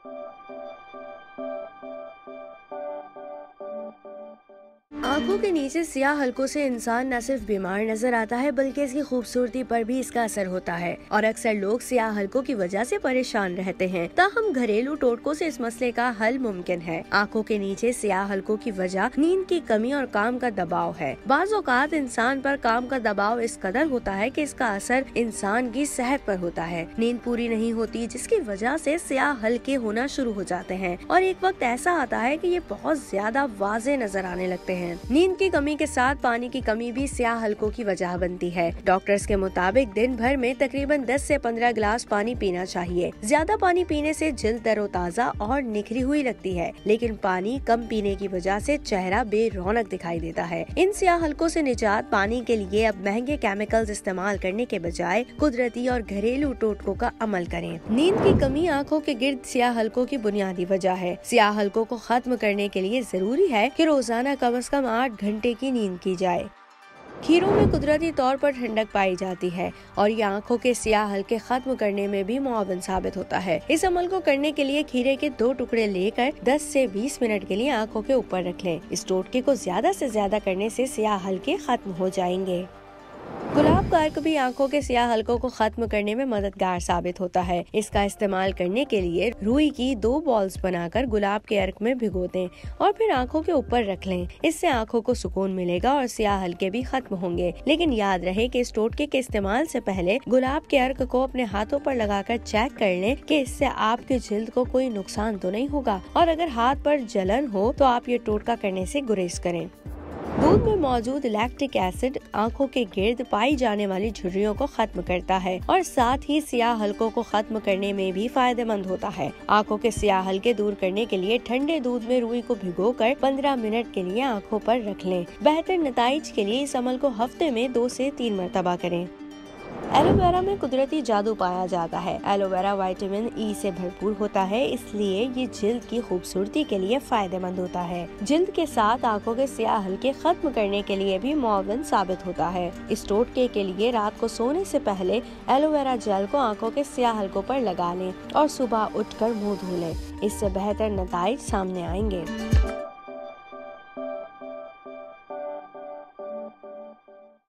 आंखों के नीचे सियाह हलकों से इंसान न सिर्फ बीमार नजर आता है बल्कि इसकी खूबसूरती पर भी इसका असर होता है और अक्सर लोग सियाह हलकों की वजह से परेशान रहते हैं। ताहम घरेलू टोटकों से इस मसले का हल मुमकिन है। आंखों के नीचे सियाह हलकों की वजह नींद की कमी और काम का दबाव है। बाज़ औक़ात इंसान पर काम का दबाव इस कदर होता है कि इसका असर इंसान की सेहत पर होता है। नींद पूरी नहीं होती जिसकी वजह से सियाह हलके होना शुरू हो जाते हैं और एक वक्त ऐसा आता है कि ये बहुत ज्यादा वाज़े नजर आने लगते हैं। नींद की कमी के साथ पानी की कमी भी सियाह हलकों की वजह बनती है। डॉक्टर्स के मुताबिक दिन भर में तकरीबन 10 से 15 गिलास पानी पीना चाहिए। ज्यादा पानी पीने से जल्द तरोताजा और निखरी हुई लगती है, लेकिन पानी कम पीने की वजह से चेहरा बेरौनक दिखाई देता है। इन सियाह हलकों से निजात पाने के लिए अब महंगे केमिकल्स इस्तेमाल करने के बजाय कुदरती और घरेलू टोटकों का अमल करें। नींद की कमी आँखों के गिर्द सियाह हलकों की बुनियादी वजह है। सियाह हलकों को खत्म करने के लिए जरूरी है कि रोजाना कम से कम 8 घंटे की नींद की जाए। खीरों में कुदरती तौर पर ठंडक पाई जाती है और ये आंखों के सियाह हलके खत्म करने में भी मुआविन साबित होता है। इस अमल को करने के लिए खीरे के 2 टुकड़े लेकर 10 से 20 मिनट के लिए आंखों के ऊपर रख लें। इस टोटके को ज्यादा से ज्यादा करने से सियाह हलके खत्म हो जाएंगे। गुलाब का अर्क भी आंखों के सियाह हलकों को खत्म करने में मददगार साबित होता है। इसका इस्तेमाल करने के लिए रुई की 2 बॉल्स बनाकर गुलाब के अर्क में भिगो दें और फिर आंखों के ऊपर रख लें। इससे आंखों को सुकून मिलेगा और सियाह हलके भी खत्म होंगे। लेकिन याद रहे कि इस टोटके के इस्तेमाल से पहले गुलाब के अर्क को अपने हाथों पर लगाकर चेक कर लें कि इससे आपके जिल्द को कोई नुकसान तो नहीं होगा, और अगर हाथ पर जलन हो तो आप ये टोटका करने से गुरेज करें। दूध में मौजूद लैक्टिक एसिड आंखों के गिर्द पाई जाने वाली झुर्रियों को खत्म करता है और साथ ही सियाह हलकों को खत्म करने में भी फायदेमंद होता है। आंखों के सियाह हलके दूर करने के लिए ठंडे दूध में रुई को भिगोकर 15 मिनट के लिए आंखों पर रख लें। बेहतर नताइज के लिए इस अमल को हफ्ते में 2 से 3 मरतबा करें। एलोवेरा में कुदरती जादू पाया जाता है। एलोवेरा विटामिन ई से भरपूर होता है, इसलिए ये जिल्द की खूबसूरती के लिए फायदेमंद होता है। जिल्द के साथ आंखों के सियाह हलके खत्म करने के लिए भी मुआविन साबित होता है। इस टोटके के लिए रात को सोने से पहले एलोवेरा जेल को आंखों के सियाह हलकों पर लगा लें और सुबह उठकर मुंह धो लें। इससे बेहतर नताइज सामने आएंगे।